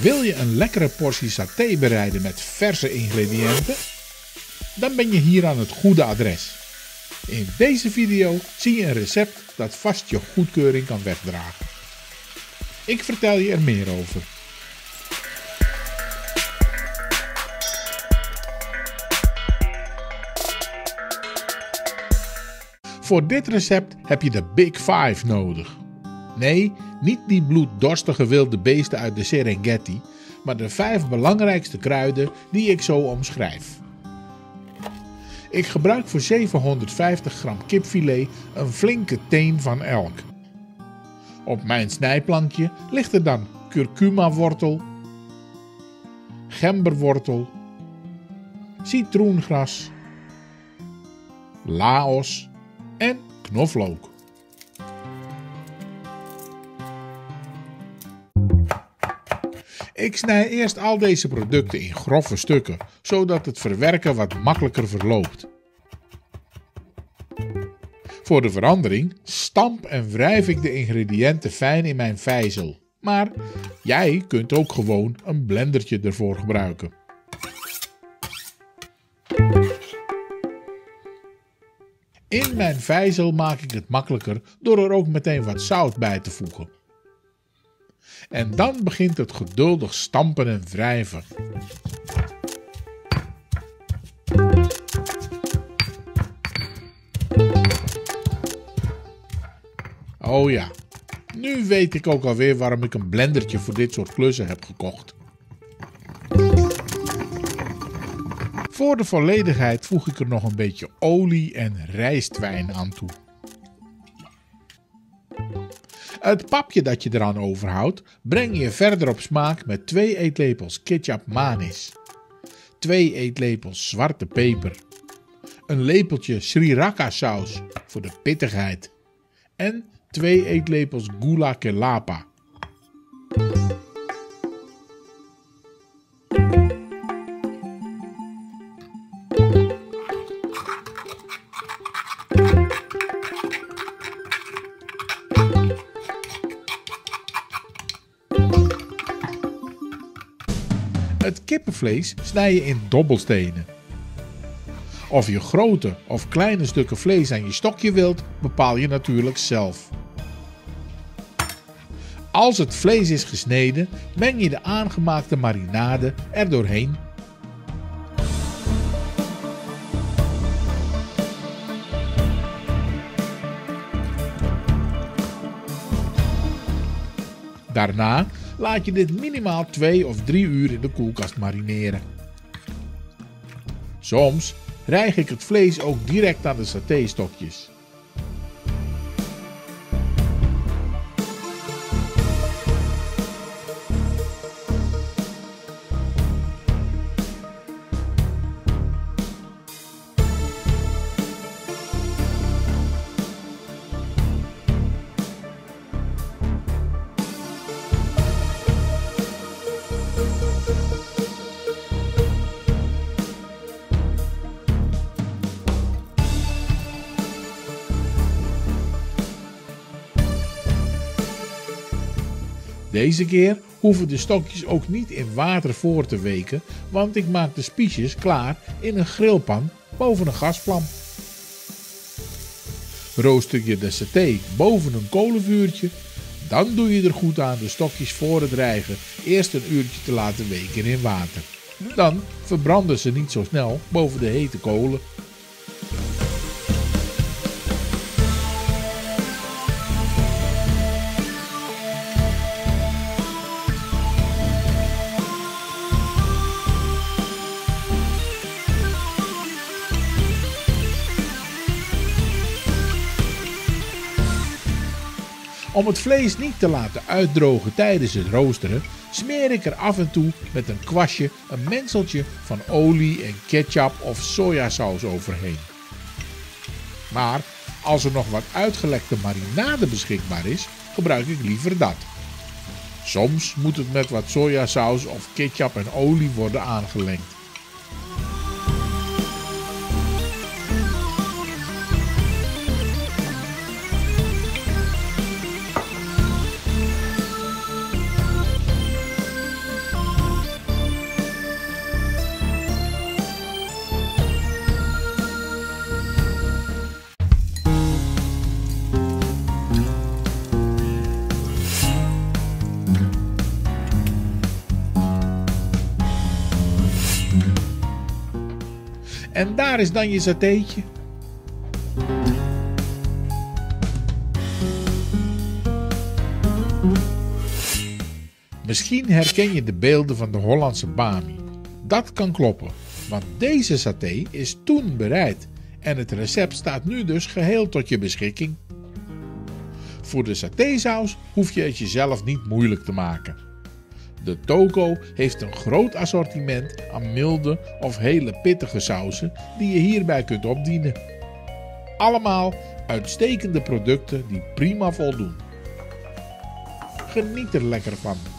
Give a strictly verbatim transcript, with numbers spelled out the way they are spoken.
Wil je een lekkere portie saté bereiden met verse ingrediënten? Dan ben je hier aan het goede adres. In deze video zie je een recept dat vast je goedkeuring kan wegdragen. Ik vertel je er meer over. Voor dit recept heb je de Big Five nodig. Nee, niet die bloeddorstige wilde beesten uit de Serengeti, maar de vijf belangrijkste kruiden die ik zo omschrijf. Ik gebruik voor zevenhonderdvijftig gram kipfilet een flinke teen van elk. Op mijn snijplankje ligt er dan kurkuma-wortel, gemberwortel, citroengras, laos en knoflook. Ik snij eerst al deze producten in grove stukken, zodat het verwerken wat makkelijker verloopt. Voor de verandering stamp en wrijf ik de ingrediënten fijn in mijn vijzel. Maar jij kunt ook gewoon een blendertje ervoor gebruiken. In mijn vijzel maak ik het makkelijker door er ook meteen wat zout bij te voegen. En dan begint het geduldig stampen en wrijven. Oh ja, nu weet ik ook alweer waarom ik een blendertje voor dit soort klussen heb gekocht. Voor de volledigheid voeg ik er nog een beetje olie en rijstwijn aan toe. Het papje dat je eraan overhoudt, breng je verder op smaak met twee eetlepels ketchup manis, twee eetlepels zwarte peper, een lepeltje sriracha saus voor de pittigheid en twee eetlepels gula kelapa. Het kippenvlees snij je in dobbelstenen. Of je grote of kleine stukken vlees aan je stokje wilt, bepaal je natuurlijk zelf. Als het vlees is gesneden, meng je de aangemaakte marinade er doorheen. Daarna laat je dit minimaal twee of drie uur in de koelkast marineren. Soms rijg ik het vlees ook direct aan de satéstokjes. Deze keer hoeven de stokjes ook niet in water voor te weken, want ik maak de spiesjes klaar in een grillpan boven een gasvlam. Rooster je de saté boven een kolenvuurtje, dan doe je er goed aan de stokjes voor het rijgen eerst een uurtje te laten weken in water. Dan verbranden ze niet zo snel boven de hete kolen. Om het vlees niet te laten uitdrogen tijdens het roosteren, smeer ik er af en toe met een kwastje een mengseltje van olie en ketchup of sojasaus overheen. Maar als er nog wat uitgelekte marinade beschikbaar is, gebruik ik liever dat. Soms moet het met wat sojasaus of ketchup en olie worden aangelengd. En daar is dan je satéetje. Misschien herken je de beelden van de Hollandse bami. Dat kan kloppen, want deze saté is toen bereid en het recept staat nu dus geheel tot je beschikking. Voor de satésaus hoef je het jezelf niet moeilijk te maken. De toko heeft een groot assortiment aan milde of hele pittige sauzen die je hierbij kunt opdienen. Allemaal uitstekende producten die prima voldoen. Geniet er lekker van.